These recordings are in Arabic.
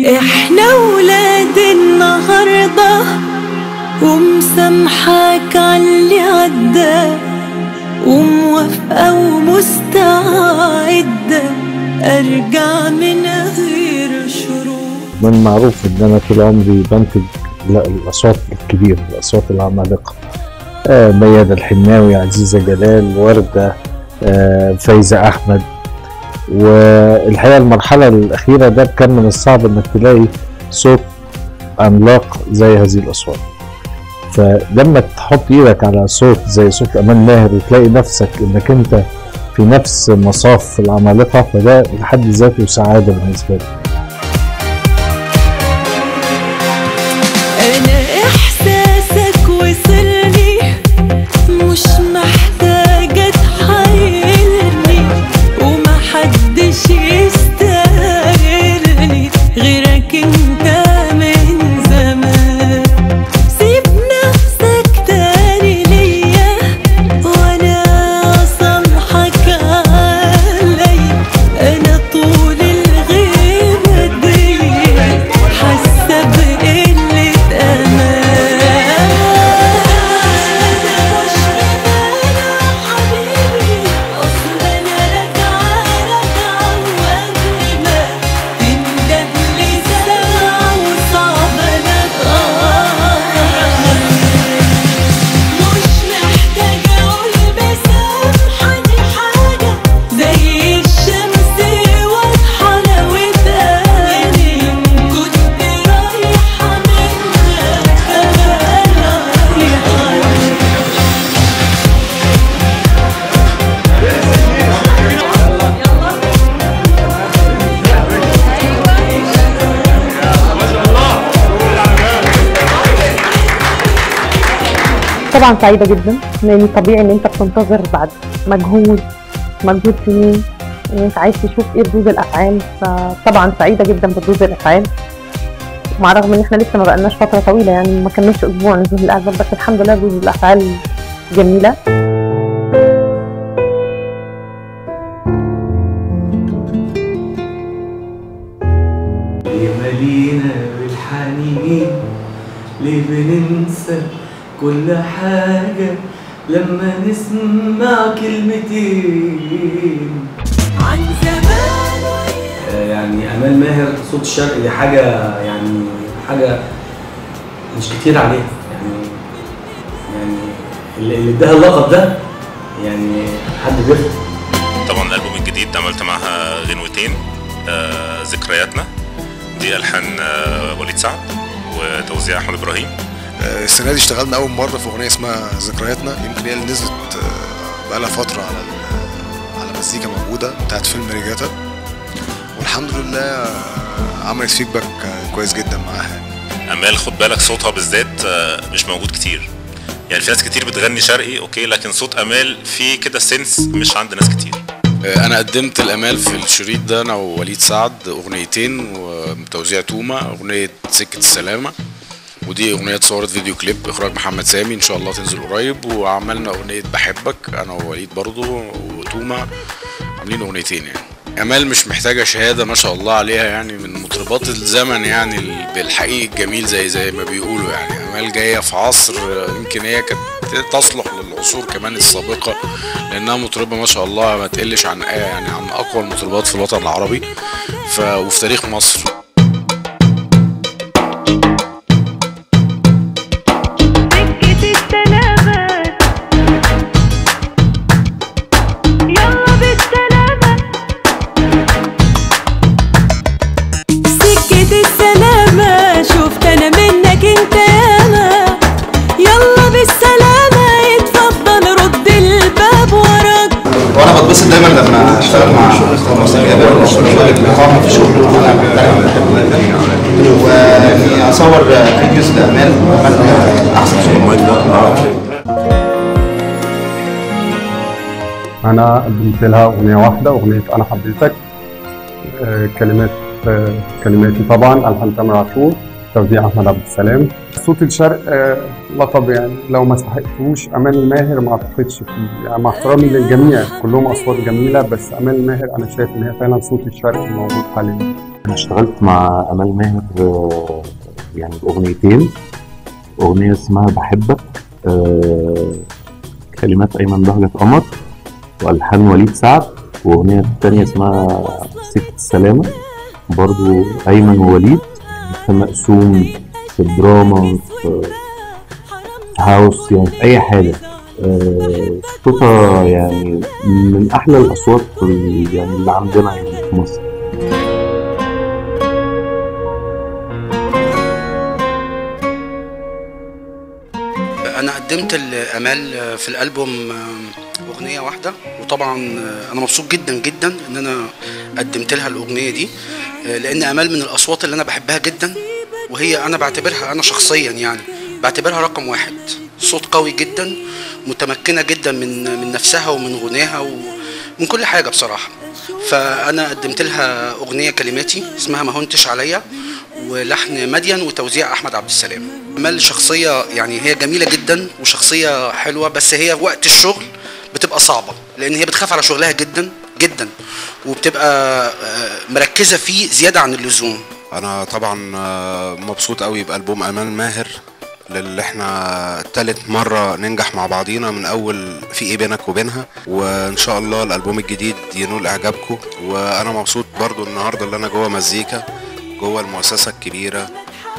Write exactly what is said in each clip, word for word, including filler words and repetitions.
احنا ولاد النهارده ومسامحاك عاللي عدى وموافقة ومستعدة ارجع من غير شروط. من المعروف ان انا طول عمري بنتج الاصوات الكبيره، الاصوات العمالقه، آه ميادة الحناوي، عزيزه جلال، ورده، آه فايزه احمد. والحقيقه المرحله الاخيره ده كان من الصعب انك تلاقي صوت عملاق زي هذه الاصوات. فلما تحط ايدك على صوت زي صوت امان ماهر وتلاقي نفسك انك انت في نفس مصاف العمالقه، فده لحد ذاته سعاده بالنسبه لي. انا احساسك وصلني مش محتاجه تحايلني ومحدش يستاهلني غيرك انت من زمان. سيب نفسك تاني ليا وانا صالحك علي. انا طول الغيبه دي حاسه بقله امان. مش بمانع حبيبي اصل انا راجعه راجعه وقبل ما تندهلي ساعه وصعب انا اتغير. مش محتاجه اقول مسامحني حاجه زي الشمس واضحه لو اتقالي كنت رايحه منك انا طبعا سعيدة جدا، لأن طبيعي إن أنت بتنتظر بعد مجهود مجهود سنين إن أنت عايز تشوف إيه ردود الأفعال. فطبعا سعيدة جدا بردود الأفعال، مع الرغم إن إحنا لسه ما بقالناش فترة طويلة، يعني ما كملش أسبوع نزول الألبوم، بس الحمد لله ردود الأفعال جميلة. ليه مالينا بالحنين، ليه بننسى كل حاجة لما نسمع كلمتين عن زمان. آه يعني أمال ماهر صوت الشرق دي حاجة يعني حاجة مش كتير عليها، يعني يعني اللي اللي اداها اللقب ده يعني حد بيفهم. طبعا الألبوم الجديد عملت معها غنوتين، آه ذكرياتنا دي ألحان آه وليد سعد وتوزيع أحمد إبراهيم. السنه دي اشتغلنا اول مره في اغنيه اسمها ذكرياتنا، يمكن هي اللي نزلت بقالها فتره على على مزيكا موجوده بتاعت فيلم ريجاتا، والحمد لله عملت فيدباك كويس جدا معاها. امال خد بالك صوتها بالذات مش موجود كتير، يعني في ناس كتير بتغني شرقي اوكي، لكن صوت امال فيه كده سنس مش عند ناس كتير. انا قدمت الامال في الشريط ده انا ووليد سعد اغنيتين وتوزيع توما، اغنيه سكه السلامه، ودي اغنيه اتصورت فيديو كليب اخراج محمد سامي ان شاء الله تنزل قريب، وعملنا اغنيه بحبك انا ووليد برضو وتوما، عاملين اغنيتين. يعني امال مش محتاجه شهاده ما شاء الله عليها، يعني من مطربات الزمن يعني بالحقيقي الجميل زي زي ما بيقولوا. يعني امال جايه في عصر يمكن هي كانت تصلح للعصور كمان السابقه، لانها مطربه ما شاء الله ما تقلش عن يعني عن اقوى المطربات في الوطن العربي ف وفي تاريخ مصر. وانا بتبسط دايما لما اشتغل مع مصطفى جابر والشباب اللي بيقاموا في شغل واني اصور فيديوز لامال احسن صوت. انا قدمت لها اغنيه واحده، اغنيه انا حبيتك، كلمات كلماتي طبعا، الحان تامر عاشور، توزيع احمد عبد السلام. صوت الشرق آه لقب يعني لو ما استحقتوش امال ماهر ما اعتقدش فيه، يعني مع احترامي للجميع كلهم اصوات جميله، بس امال ماهر انا شايف ان هي فعلا صوت الشرق الموجود حاليا. انا اشتغلت مع امال ماهر آه يعني باغنيتين، اغنيه اسمها بحبك آه كلمات ايمن بهجة قمر والحان وليد سعد، واغنيه الثانيه اسمها سكة السلامه برضو ايمن ووليد. في مقسوم، في الدراما، في هاوس، يعني في اي حاجه. صوتها يعني من احلى الاصوات يعني اللي عندنا يعني في مصر. انا قدمت الامال في الالبوم اغنيه واحده، وطبعا انا مبسوط جدا جدا ان انا قدمت لها الاغنيه دي، لان امال من الاصوات اللي انا بحبها جدا، وهي انا بعتبرها انا شخصيا يعني بعتبرها رقم واحد. صوت قوي جدا، متمكنه جدا من من نفسها ومن غناها ومن كل حاجه بصراحه. فانا قدمت لها اغنيه كلماتي اسمها ما هونتش عليا، ولحن مدين وتوزيع احمد عبد السلام. امال شخصيه يعني هي جميله جدا وشخصيه حلوه، بس هي وقت الشغل بتبقى صعبه لان هي بتخاف على شغلها جدا جدا، وبتبقى مركزه فيه زياده عن اللزوم. انا طبعا مبسوط قوي بالبوم امال ماهر، اللي احنا تالت مرة ننجح مع بعضينا من اول في ايه بينك وبينها، وان شاء الله الالبوم الجديد ينول اعجابكم. وانا مبسوط برضو النهاردة اللي انا جوه مزيكا، جوه المؤسسة الكبيرة،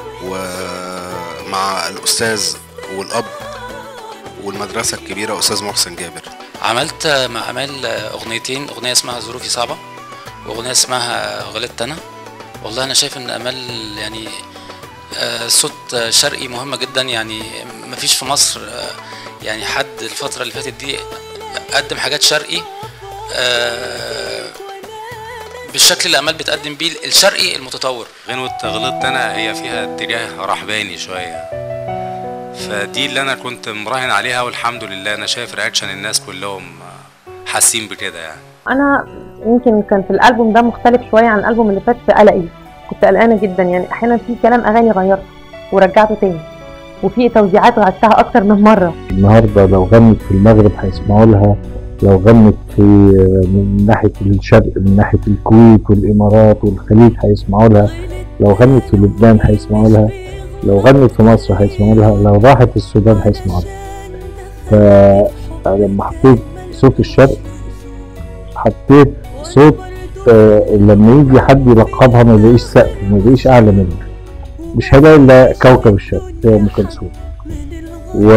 ومع الاستاذ والاب والمدرسة الكبيرة استاذ محسن جابر. عملت مع امال اغنيتين، اغنية اسمها ظروفي صعبة واغنية اسمها غلطت انا. والله انا شايف ان امال يعني صوت شرقي مهمة جدا، يعني مفيش في مصر يعني حد الفترة اللي فاتت دي قدم حاجات شرقي بالشكل اللي امال بتقدم بيه الشرقي المتطور. غنوة غلطت انا هي فيها اتجاه رحباني شوية، فدي اللي انا كنت مراهن عليها، والحمد لله انا شايف رياكشن الناس كلهم حاسين بكده. يعني انا يمكن كان في الالبوم ده مختلف شويه عن الالبوم اللي فات في قلقي، كنت قلقانه جدا، يعني احيانا في كلام اغاني غيرته ورجعته تاني، وفي توزيعات غيرتها اكتر من مره. النهارده لو غنت في المغرب هيسمعوا لها، لو غنت في من ناحيه الشرق من ناحيه الكويت والامارات والخليج هيسمعوا لها، لو غنت في لبنان هيسمعوا لها، لو غنت في مصر هيسمعوا لها، لو راحت السودان هيسمعوا لها. فلما حطيت صوت الشرق حطيت صوت آه لما يجي حد يلقبها ما بيقيش سقف، ما بيقيش اعلى منه، مش هلاقي الا كوكب الشرق هي ام كلثوم. و...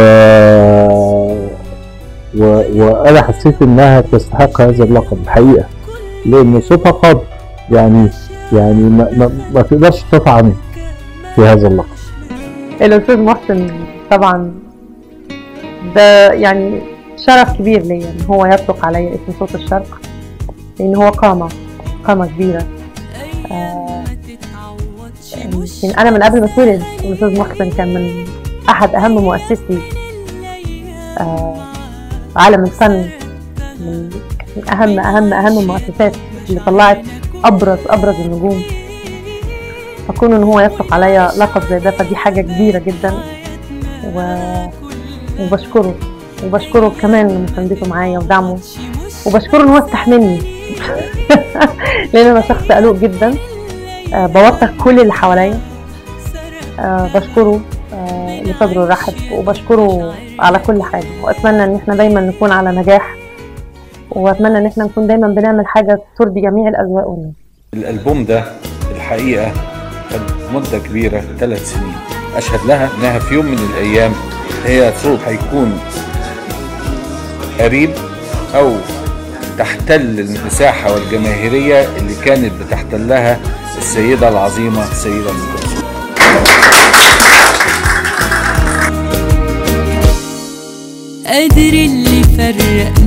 و... وانا حسيت انها تستحق هذا اللقب الحقيقه، لان صوتها قادر، يعني يعني ما, ما... ما تقدرش تطعن في هذا اللقب. الاستاذ محسن طبعا ده يعني شرف كبير ليا ان هو يطلق عليا اسم صوت الشرق، لان هو قامه قامه كبيره. آه يمكن انا من قبل ما اتولد الاستاذ محسن كان من احد اهم مؤسسي آه عالم الفن، من اهم اهم اهم المؤسسات اللي طلعت ابرز ابرز النجوم. فكون ان هو يطلق عليا لقب زي ده فدي حاجه كبيره جدا، و... وبشكره وبشكره كمان لمساندته معايا ودعمه، وبشكره ان هو استحملني لان انا شخص قلق جدا، أه بوتر كل اللي حواليا. أه بشكره أه لصدره الرحب، وبشكره على كل حاجه، واتمنى ان احنا دايما نكون على نجاح، واتمنى ان احنا نكون دايما بنعمل حاجه ترضي جميع الاذواق والناس. الالبوم ده الحقيقه خد مده كبيره، ثلاث سنين، اشهد لها انها في يوم من الايام هي صوت هيكون قريب او تحتل المساحه والجماهيريه اللي كانت بتحتلها السيده العظيمه السيده ام كلثوم. قادر اللي فرق